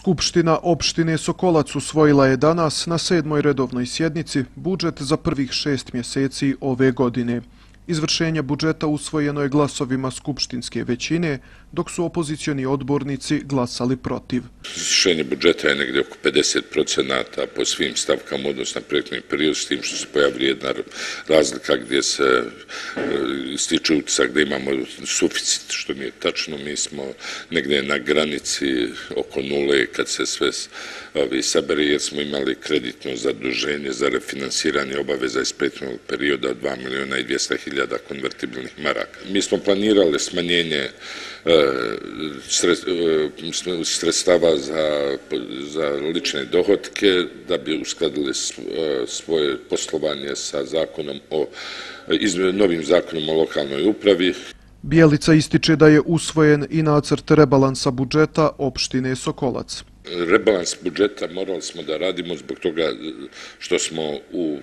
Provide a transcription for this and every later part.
Skupština opštine Sokolac usvojila je danas na 7. redovnoj sjednici budžet za prvih 6 mjeseci ove godine. Izvršenje budžeta usvojeno je glasovima skupštinske većine, dok su opozicioni odbornici glasali protiv. Izvršenje budžeta je negdje oko 50% po svim stavkama odnosno na prethodni period, s tim što se pojavi jedna razlika gdje se stiče utisak da imamo suficit, što nije tačno. Mi smo negdje na granici oko nule kad se sve sabere, jer smo imali kreditno zaduženje za refinansiranje obaveza iz prethodnog perioda od 2.200.000 konvertibilnih maraka. Mi smo planirali smanjenje sredstava za lične dohotke da bi uskladili svoje poslovanje sa novim zakonom o lokalnoj upravi. Bijelica ističe da je usvojen i nacrt rebalansa budžeta opštine Sokolac. Rebalans budžeta morali smo da radimo zbog toga što smo u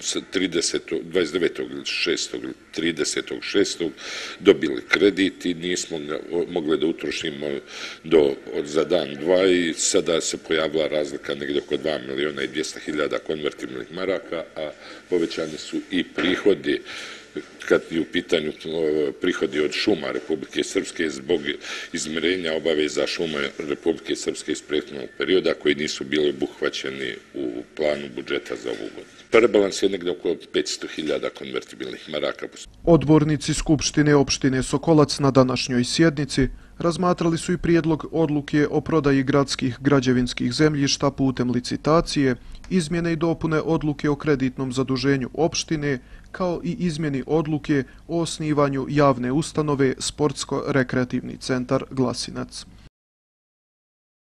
29.6. ili 30.6. dobili kredit i nismo mogli da utrošimo za dan, dva, i sada se pojavila razlika negdje oko 2.200.000 konvertibilnih maraka, a povećani su i prihodi kad je u pitanju prihodi od šuma Republike Srpske zbog izmirenja obaveza šuma Republike Srpske iz prethodnog perioda koji nisu bili obuhvaćeni u planu budžeta za ovu godinu. Rebalans je negdje oko 500.000 konvertibilnih maraka. Odbornici Skupštine opštine Sokolac na današnjoj sjednici razmatrali su i prijedlog odluke o prodaji gradskih građevinskih zemljišta putem licitacije, izmjene i dopune odluke o kreditnom zaduženju opštine, kao i izmjeni odluke o osnivanju javne ustanove Sportsko-rekreativni centar Glasinac.